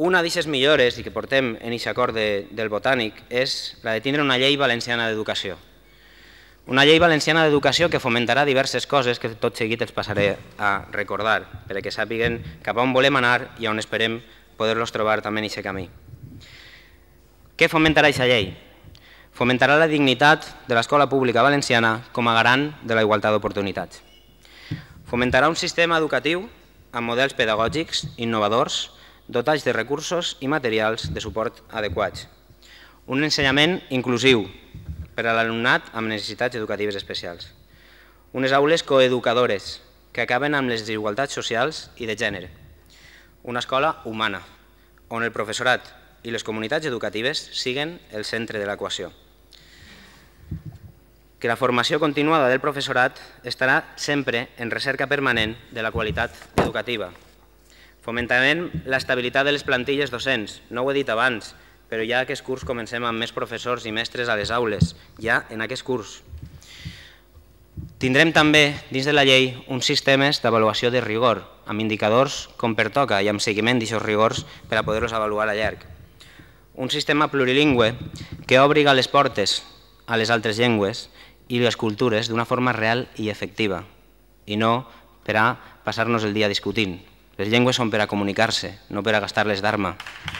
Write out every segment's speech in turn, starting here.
Una d'aquestes millores, i que portem en aquest acord del Botànic, és la de tindre una llei valenciana d'educació. Una llei valenciana d'educació que fomentarà diverses coses que tot seguit els passaré a recordar, perquè sàpiguen cap a on volem anar i on esperem poder-los trobar també en aquest camí. Què fomentarà aquesta llei? Fomentarà la dignitat de l'escola pública valenciana com a garant de la igualtat d'oportunitats. Fomentarà un sistema educatiu amb models pedagògics innovadors, dotats de recursos i materials de suport adequats. Un ensenyament inclusiu per a l'alumnat amb necessitats educatives especials. Unes aules coeducadores que acaben amb les desigualtats socials i de gènere. Una escola humana, on el professorat i les comunitats educatives siguen el centre de l'equació. Que la formació continuada del professorat estarà sempre en recerca permanent de la qualitat educativa. Fomentarem l'estabilitat de les plantilles docents. No ho he dit abans, però ja aquest curs comencem amb més professors i mestres a les aules, ja en aquest curs. Tindrem també, dins de la llei, uns sistemes d'avaluació de rigor, amb indicadors com pertoca i amb seguiment d'aquests rigors per a poder-los avaluar a llarg. Un sistema plurilingüe que obriga les portes a les altres llengües i les cultures d'una forma real i efectiva, i no per a passar-nos el dia discutint. Les llengües són per a comunicar-se, no per a gastar-les d'arma.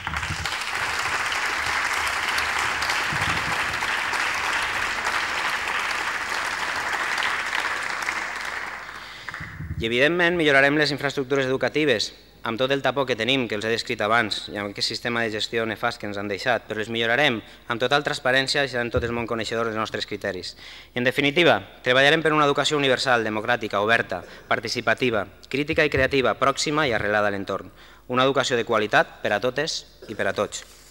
I evidentment millorarem les infraestructures educatives, amb tot el tapó que tenim, que els he descrit abans, i amb aquest sistema de gestió nefast que ens han deixat, però les millorarem amb total transparència i seran tot el món coneixedors dels nostres criteris. I en definitiva, treballarem per una educació universal, democràtica, oberta, participativa, crítica i creativa, pròxima i arrelada a l'entorn. Una educació de qualitat per a totes i per a tots.